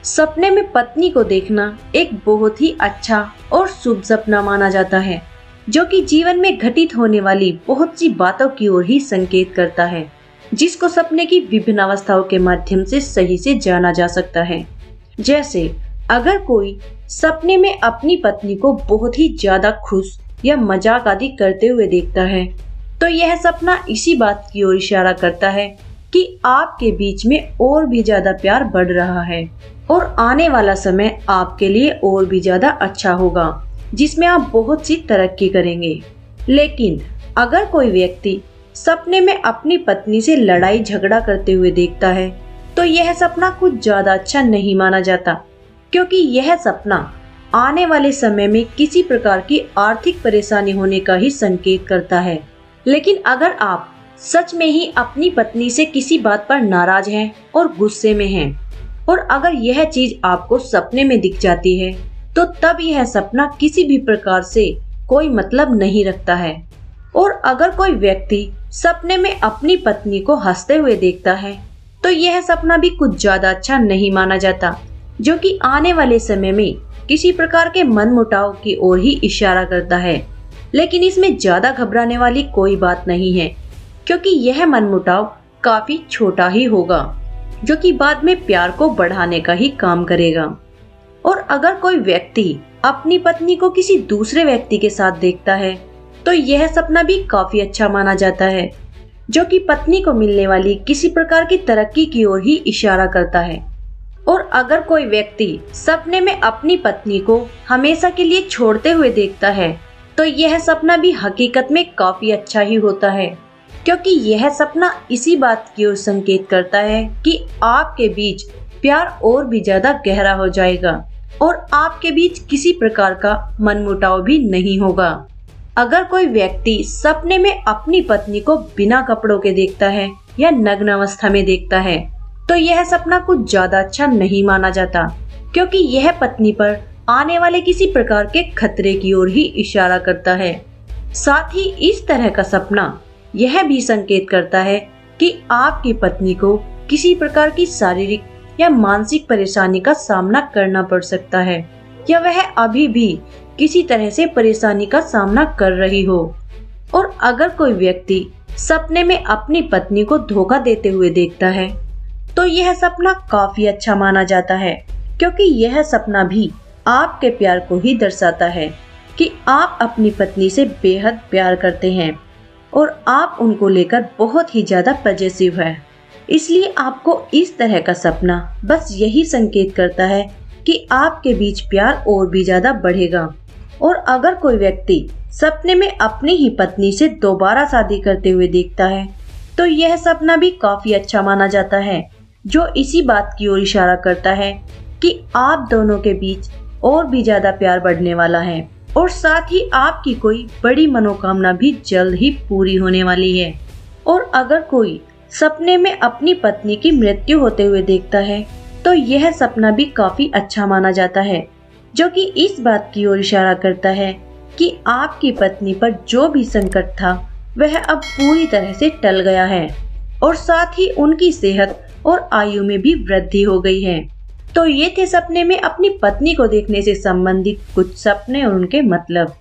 सपने में पत्नी को देखना एक बहुत ही अच्छा और शुभ सपना माना जाता है, जो कि जीवन में घटित होने वाली बहुत सी बातों की ओर ही संकेत करता है, जिसको सपने की विभिन्न अवस्थाओं के माध्यम से सही से जाना जा सकता है। जैसे अगर कोई सपने में अपनी पत्नी को बहुत ही ज्यादा खुश या मजाक आदि करते हुए देखता है, तो यह सपना इसी बात की ओर इशारा करता है कि आपके बीच में और भी ज्यादा प्यार बढ़ रहा है और आने वाला समय आपके लिए और भी ज्यादा अच्छा होगा, जिसमें आप बहुत सी तरक्की करेंगे। लेकिन अगर कोई व्यक्ति सपने में अपनी पत्नी से लड़ाई झगड़ा करते हुए देखता है, तो यह सपना कुछ ज्यादा अच्छा नहीं माना जाता, क्योंकि यह सपना आने वाले समय में किसी प्रकार की आर्थिक परेशानी होने का ही संकेत करता है। लेकिन अगर आप सच में ही अपनी पत्नी से किसी बात पर नाराज हैं और गुस्से में हैं, और अगर यह चीज आपको सपने में दिख जाती है, तो तब यह सपना किसी भी प्रकार से कोई मतलब नहीं रखता है। और अगर कोई व्यक्ति सपने में अपनी पत्नी को हंसते हुए देखता है, तो यह सपना भी कुछ ज्यादा अच्छा नहीं माना जाता, जो कि आने वाले समय में किसी प्रकार के मनमुटाव की ओर ही इशारा करता है। लेकिन इसमें ज्यादा घबराने वाली कोई बात नहीं है, क्योंकि यह मनमुटाव काफी छोटा ही होगा, जो कि बाद में प्यार को बढ़ाने का ही काम करेगा। और अगर कोई व्यक्ति अपनी पत्नी को किसी दूसरे व्यक्ति के साथ देखता है, तो यह सपना भी काफी अच्छा माना जाता है, जो कि पत्नी को मिलने वाली किसी प्रकार की तरक्की की ओर ही इशारा करता है। और अगर कोई व्यक्ति सपने में अपनी पत्नी को हमेशा के लिए छोड़ते हुए देखता है, तो यह सपना भी हकीकत में काफी अच्छा ही होता है, क्योंकि यह सपना इसी बात की ओर संकेत करता है कि आपके बीच प्यार और भी ज्यादा गहरा हो जाएगा और आपके बीच किसी प्रकार का मनमुटाव भी नहीं होगा। अगर कोई व्यक्ति सपने में अपनी पत्नी को बिना कपड़ों के देखता है या नग्न अवस्था में देखता है, तो यह सपना कुछ ज्यादा अच्छा नहीं माना जाता, क्योंकि यह पत्नी पर आने वाले किसी प्रकार के खतरे की ओर ही इशारा करता है। साथ ही इस तरह का सपना यह भी संकेत करता है कि आपकी पत्नी को किसी प्रकार की शारीरिक या मानसिक परेशानी का सामना करना पड़ सकता है, या वह अभी भी किसी तरह से परेशानी का सामना कर रही हो। और अगर कोई व्यक्ति सपने में अपनी पत्नी को धोखा देते हुए देखता है, तो यह सपना काफी अच्छा माना जाता है, क्योंकि यह सपना भी आपके प्यार को ही दर्शाता है कि आप अपनी पत्नी से बेहद प्यार करते हैं और आप उनको लेकर बहुत ही ज्यादा पॉजिटिव है। इसलिए आपको इस तरह का सपना बस यही संकेत करता है कि आपके बीच प्यार और भी ज्यादा बढ़ेगा। और अगर कोई व्यक्ति सपने में अपनी ही पत्नी से दोबारा शादी करते हुए देखता है, तो यह सपना भी काफी अच्छा माना जाता है, जो इसी बात की ओर इशारा करता है कि आप दोनों के बीच और भी ज्यादा प्यार बढ़ने वाला है और साथ ही आपकी कोई बड़ी मनोकामना भी जल्द ही पूरी होने वाली है। और अगर कोई सपने में अपनी पत्नी की मृत्यु होते हुए देखता है, तो यह सपना भी काफी अच्छा माना जाता है, जो कि इस बात की ओर इशारा करता है कि आपकी पत्नी पर जो भी संकट था वह अब पूरी तरह से टल गया है और साथ ही उनकी सेहत और आयु में भी वृद्धि हो गई है। तो ये थे सपने में अपनी पत्नी को देखने से संबंधित कुछ सपने और उनके मतलब।